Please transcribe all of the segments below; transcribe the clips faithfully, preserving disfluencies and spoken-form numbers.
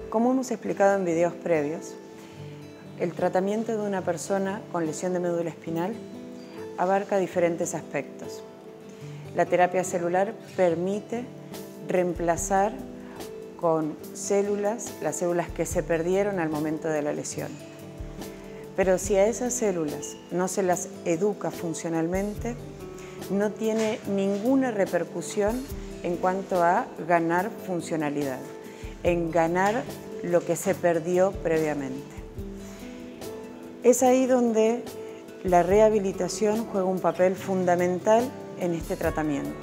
Como hemos explicado en videos previos, el tratamiento de una persona con lesión de médula espinal abarca diferentes aspectos. La terapia celular permite reemplazar con células, las células que se perdieron al momento de la lesión. Pero si a esas células no se las educa funcionalmente, no tiene ninguna repercusión en cuanto a ganar funcionalidad, en ganar lo que se perdió previamente. Es ahí donde la rehabilitación juega un papel fundamental en este tratamiento.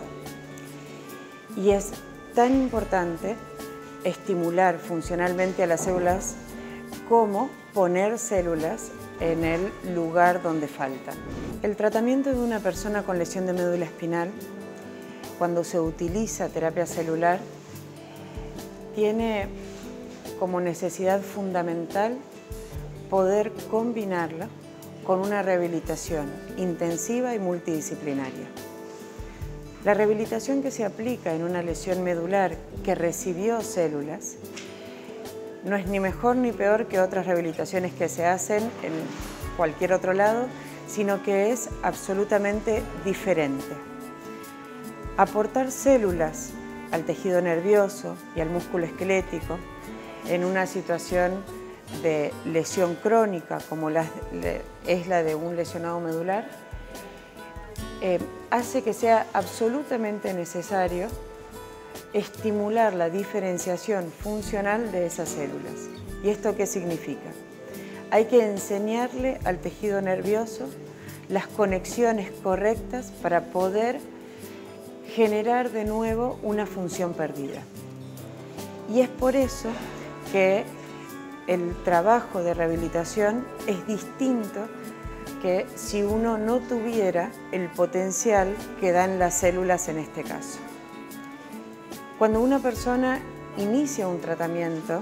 Y es tan importante estimular funcionalmente a las células como poner células en el lugar donde faltan. El tratamiento de una persona con lesión de médula espinal, cuando se utiliza terapia celular, tiene como necesidad fundamental poder combinarla con una rehabilitación intensiva y multidisciplinaria. La rehabilitación que se aplica en una lesión medular que recibió células no es ni mejor ni peor que otras rehabilitaciones que se hacen en cualquier otro lado, sino que es absolutamente diferente. Aportar células al tejido nervioso y al músculo esquelético en una situación de lesión crónica como la, es la de un lesionado medular, eh, hace que sea absolutamente necesario estimular la diferenciación funcional de esas células. ¿Y esto qué significa? Hay que enseñarle al tejido nervioso las conexiones correctas para poder generar de nuevo una función perdida. Y es por eso que el trabajo de rehabilitación es distinto que si uno no tuviera el potencial que dan las células en este caso. Cuando una persona inicia un tratamiento,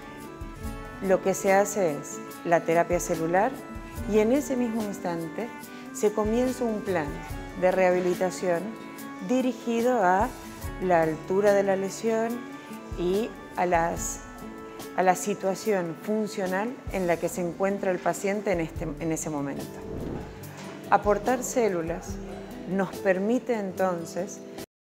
lo que se hace es la terapia celular y en ese mismo instante se comienza un plan de rehabilitación dirigido a la altura de la lesión y a, las, a la situación funcional en la que se encuentra el paciente en, este, en ese momento. Aportar células nos permite entonces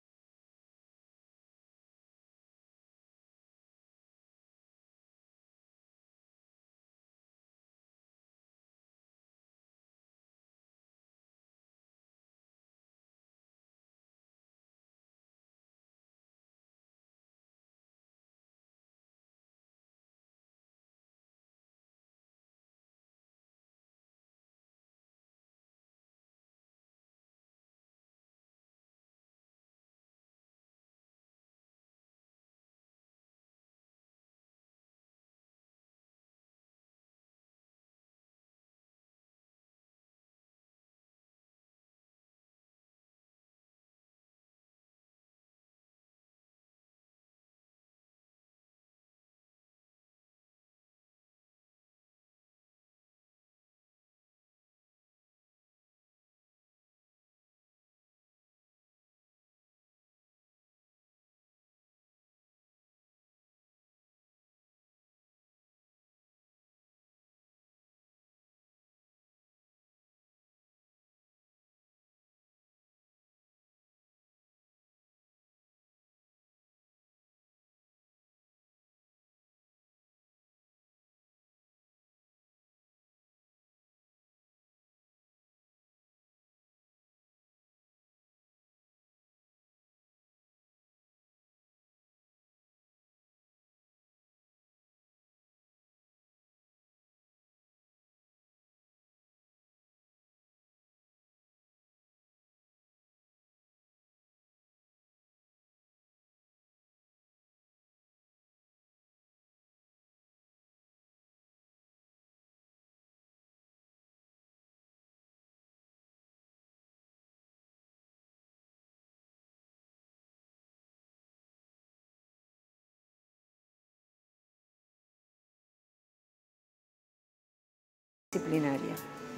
disciplinaria.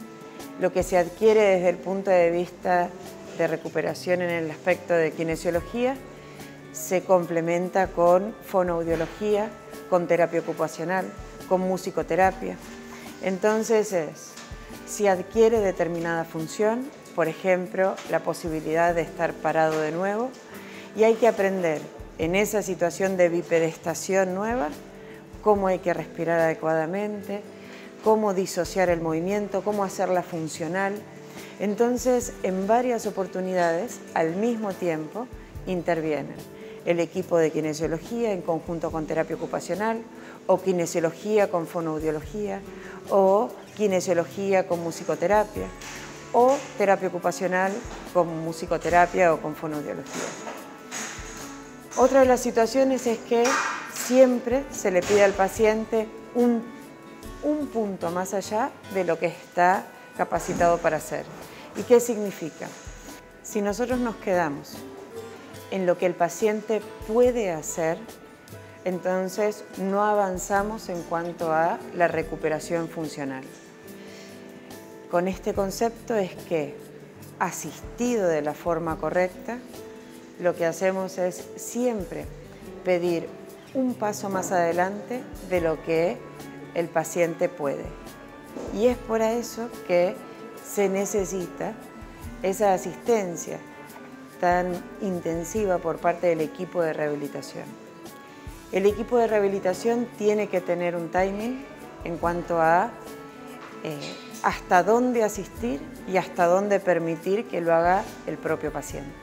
Lo que se adquiere desde el punto de vista de recuperación en el aspecto de kinesiología se complementa con fonoaudiología, con terapia ocupacional, con musicoterapia. Entonces es, si adquiere determinada función, por ejemplo, la posibilidad de estar parado de nuevo, y hay que aprender en esa situación de bipedestación nueva cómo hay que respirar adecuadamente, cómo disociar el movimiento, cómo hacerla funcional. Entonces, en varias oportunidades, al mismo tiempo, intervienen el equipo de kinesiología en conjunto con terapia ocupacional, o kinesiología con fonoaudiología, o kinesiología con musicoterapia, o terapia ocupacional con musicoterapia o con fonoaudiología. Otra de las situaciones es que siempre se le pide al paciente un, un punto más allá de lo que está capacitado para hacer. ¿Y qué significa? Si nosotros nos quedamos en lo que el paciente puede hacer, entonces no avanzamos en cuanto a la recuperación funcional. Con este concepto es que, asistido de la forma correcta, lo que hacemos es siempre pedir un paso más adelante de lo que el paciente puede. Y es por eso que se necesita esa asistencia tan intensiva por parte del equipo de rehabilitación. El equipo de rehabilitación tiene que tener un timing en cuanto a eh, hasta dónde asistir y hasta dónde permitir que lo haga el propio paciente.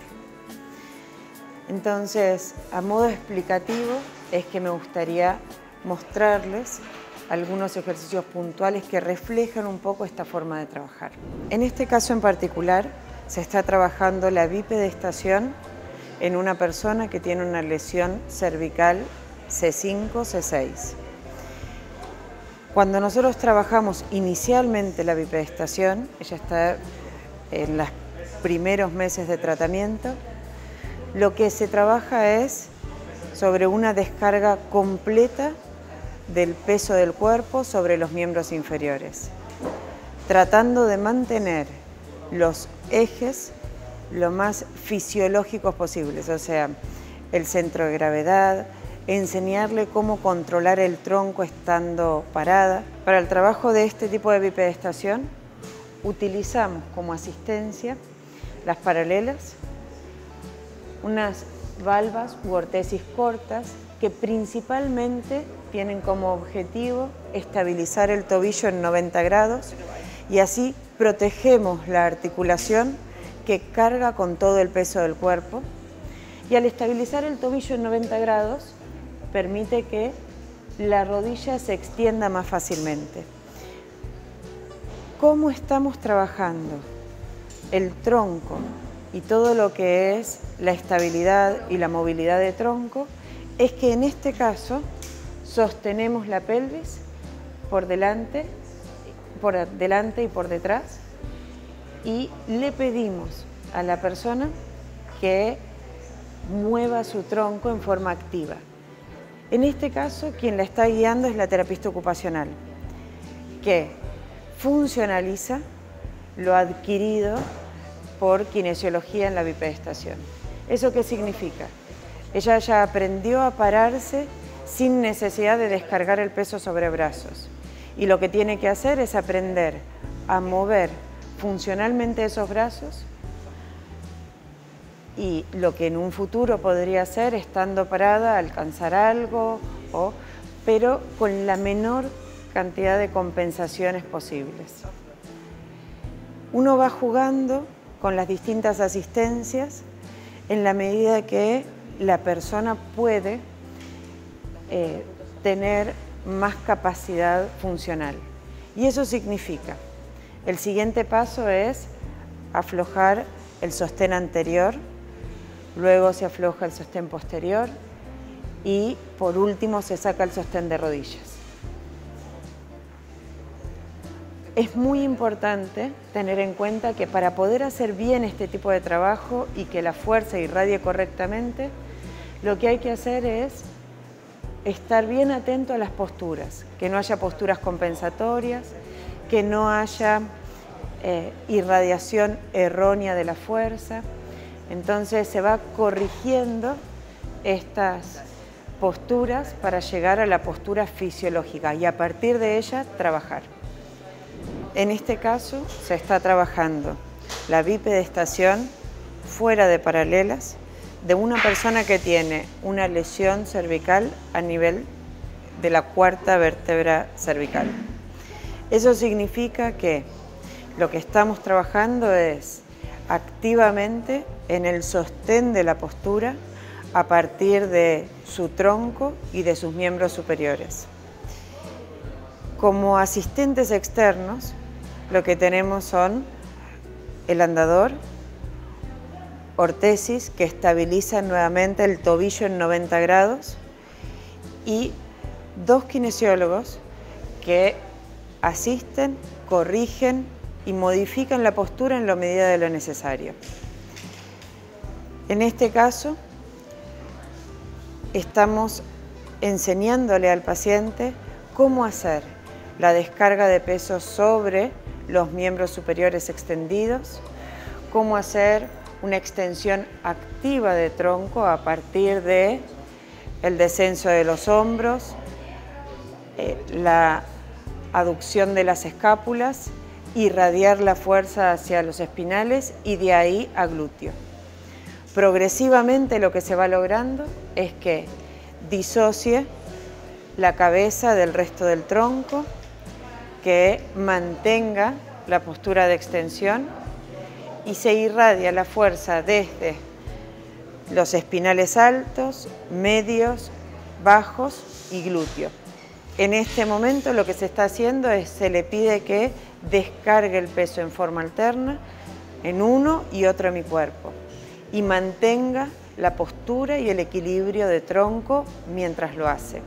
Entonces, a modo explicativo, es que me gustaría mostrarles algunos ejercicios puntuales que reflejan un poco esta forma de trabajar. En este caso en particular, se está trabajando la bipedestación en una persona que tiene una lesión cervical C cinco, C seis. Cuando nosotros trabajamos inicialmente la bipedestación, ella está en los primeros meses de tratamiento, lo que se trabaja es sobre una descarga completa del peso del cuerpo sobre los miembros inferiores, tratando de mantener los ejes lo más fisiológicos posibles, o sea, el centro de gravedad, enseñarle cómo controlar el tronco estando parada. Para el trabajo de este tipo de bipedestación, utilizamos como asistencia las paralelas, unas valvas u ortesis cortas que principalmente tienen como objetivo estabilizar el tobillo en noventa grados y así protegemos la articulación que carga con todo el peso del cuerpo, y al estabilizar el tobillo en noventa grados permite que la rodilla se extienda más fácilmente. ¿Cómo estamos trabajando el tronco y todo lo que es la estabilidad y la movilidad de tronco? Es que en este caso sostenemos la pelvis por delante, por delante y por detrás, y le pedimos a la persona que mueva su tronco en forma activa. En este caso, quien la está guiando es la terapista ocupacional, que funcionaliza lo adquirido por kinesiología en la bipedestación. ¿Eso qué significa? Ella ya aprendió a pararse sin necesidad de descargar el peso sobre brazos. Y lo que tiene que hacer es aprender a mover funcionalmente esos brazos, y lo que en un futuro podría ser, estando parada, alcanzar algo, o, pero con la menor cantidad de compensaciones posibles. Uno va jugando con las distintas asistencias en la medida que la persona puede eh, tener más capacidad funcional. Y eso significa, el siguiente paso es aflojar el sostén anterior, luego se afloja el sostén posterior y por último se saca el sostén de rodillas. Es muy importante tener en cuenta que para poder hacer bien este tipo de trabajo y que la fuerza irradie correctamente, lo que hay que hacer es estar bien atento a las posturas, que no haya posturas compensatorias, que no haya eh, irradiación errónea de la fuerza. Entonces se va corrigiendo estas posturas para llegar a la postura fisiológica y a partir de ella trabajar. En este caso se está trabajando la bipedestación fuera de paralelas de una persona que tiene una lesión cervical a nivel de la cuarta vértebra cervical. Eso significa que lo que estamos trabajando es activamente en el sostén de la postura a partir de su tronco y de sus miembros superiores. Como asistentes externos, lo que tenemos son el andador, ortesis que estabilizan nuevamente el tobillo en noventa grados y dos kinesiólogos que asisten, corrigen y modifican la postura en la medida de lo necesario. En este caso, estamos enseñándole al paciente cómo hacer la descarga de peso sobre los miembros superiores extendidos, cómo hacer una extensión activa de tronco a partir de el descenso de los hombros, eh, la aducción de las escápulas, irradiar la fuerza hacia los espinales y de ahí a glúteo. Progresivamente lo que se va logrando es que disocie la cabeza del resto del tronco, que mantenga la postura de extensión y se irradia la fuerza desde los espinales altos, medios, bajos y glúteo. En este momento lo que se está haciendo es, se le pide que descargue el peso en forma alterna en uno y otro hemicuerpo y mantenga la postura y el equilibrio de tronco mientras lo hace.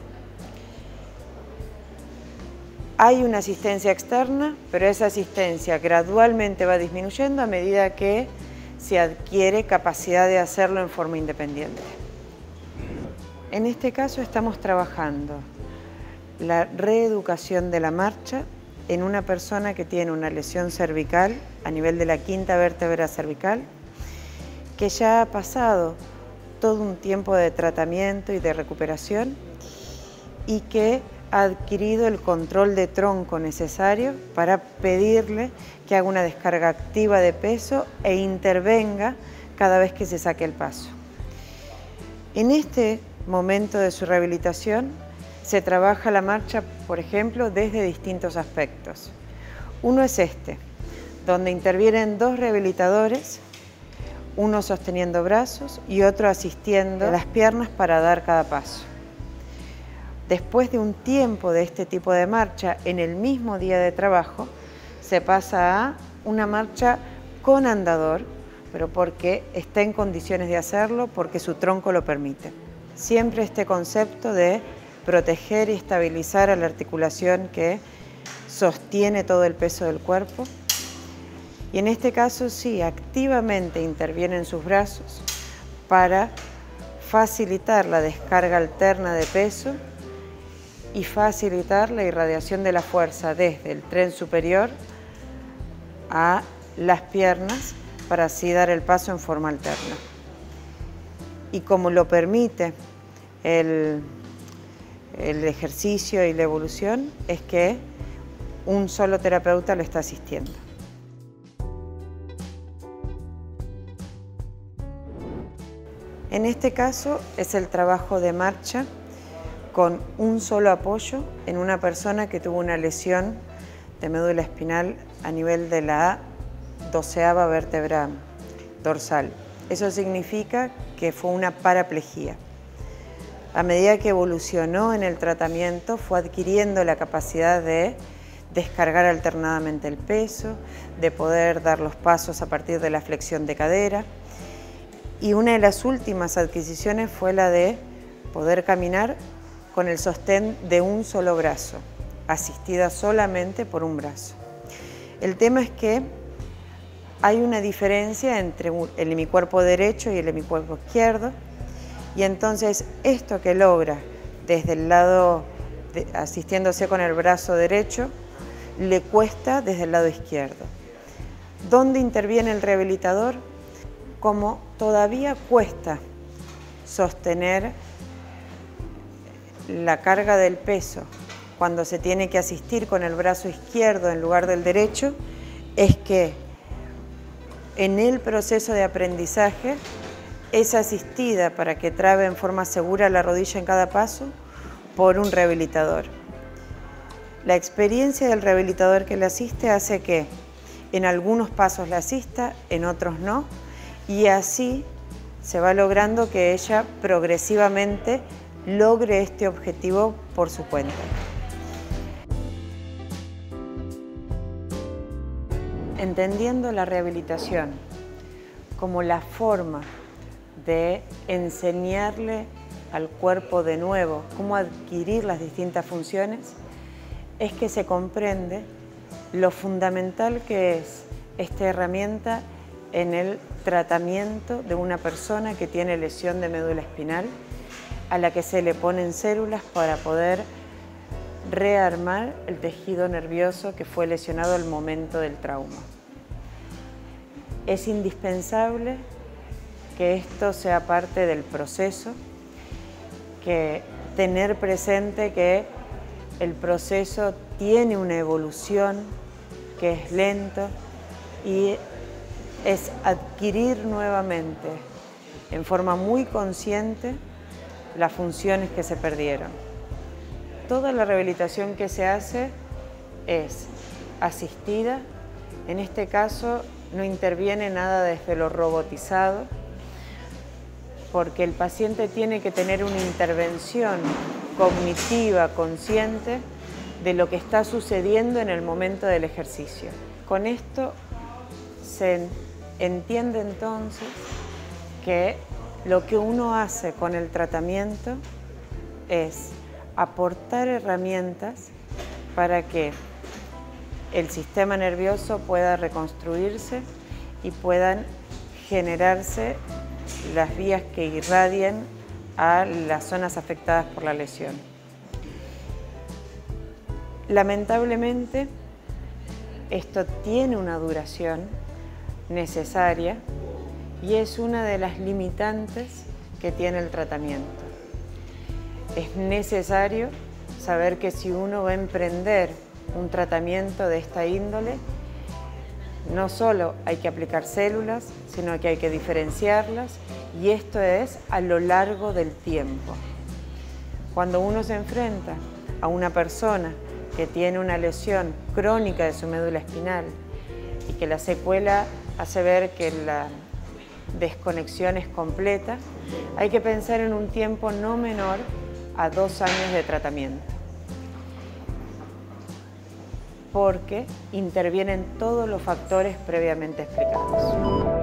Hay una asistencia externa, pero esa asistencia gradualmente va disminuyendo a medida que se adquiere capacidad de hacerlo en forma independiente. En este caso estamos trabajando la reeducación de la marcha en una persona que tiene una lesión cervical a nivel de la quinta vértebra cervical, que ya ha pasado todo un tiempo de tratamiento y de recuperación y que ha adquirido el control de tronco necesario para pedirle que haga una descarga activa de peso e intervenga cada vez que se saque el paso. En este momento de su rehabilitación se trabaja la marcha, por ejemplo, desde distintos aspectos. Uno es este, donde intervienen dos rehabilitadores, uno sosteniendo brazos y otro asistiendo a las piernas para dar cada paso. Después de un tiempo de este tipo de marcha, en el mismo día de trabajo, se pasa a una marcha con andador, pero porque está en condiciones de hacerlo, porque su tronco lo permite. Siempre este concepto de proteger y estabilizar a la articulación que sostiene todo el peso del cuerpo. Y en este caso sí, activamente intervienen sus brazos para facilitar la descarga alterna de peso y facilitar la irradiación de la fuerza desde el tren superior a las piernas para así dar el paso en forma alterna. Y como lo permite el, el ejercicio y la evolución, es que un solo terapeuta lo está asistiendo. En este caso es el trabajo de marcha con un solo apoyo en una persona que tuvo una lesión de médula espinal a nivel de la doceava vértebra dorsal. Eso significa que fue una paraplegia. A medida que evolucionó en el tratamiento, fue adquiriendo la capacidad de descargar alternadamente el peso, de poder dar los pasos a partir de la flexión de cadera. Y una de las últimas adquisiciones fue la de poder caminar con el sostén de un solo brazo, asistida solamente por un brazo. El tema es que hay una diferencia entre el hemicuerpo derecho y el hemicuerpo izquierdo, y entonces esto que logra desde el lado, de, asistiéndose con el brazo derecho, le cuesta desde el lado izquierdo. ¿Dónde interviene el rehabilitador? Como todavía cuesta sostener la carga del peso cuando se tiene que asistir con el brazo izquierdo en lugar del derecho es que en el proceso de aprendizaje es asistida para que trabe en forma segura la rodilla en cada paso por un rehabilitador. La experiencia del rehabilitador que la asiste hace que en algunos pasos la asista, en otros no, y así se va logrando que ella progresivamente logre este objetivo por su cuenta. Entendiendo la rehabilitación como la forma de enseñarle al cuerpo de nuevo cómo adquirir las distintas funciones, es que se comprende lo fundamental que es esta herramienta en el tratamiento de una persona que tiene lesión de médula espinal, a la que se le ponen células para poder rearmar el tejido nervioso que fue lesionado al momento del trauma. Es indispensable que esto sea parte del proceso, que tener presente que el proceso tiene una evolución, que es lento y es adquirir nuevamente en forma muy consciente las funciones que se perdieron. Toda la rehabilitación que se hace es asistida, en este caso no interviene nada desde lo robotizado, porque el paciente tiene que tener una intervención cognitiva, consciente, de lo que está sucediendo en el momento del ejercicio. Con esto se entiende entonces que lo que uno hace con el tratamiento es aportar herramientas para que el sistema nervioso pueda reconstruirse y puedan generarse las vías que irradian a las zonas afectadas por la lesión. Lamentablemente, esto tiene una duración necesaria y es una de las limitantes que tiene el tratamiento. Es necesario saber que si uno va a emprender un tratamiento de esta índole, no solo hay que aplicar células, sino que hay que diferenciarlas, y esto es a lo largo del tiempo. Cuando uno se enfrenta a una persona que tiene una lesión crónica de su médula espinal y que la secuela hace ver que la desconexión es completa, hay que pensar en un tiempo no menor a dos años de tratamiento, porque intervienen todos los factores previamente explicados.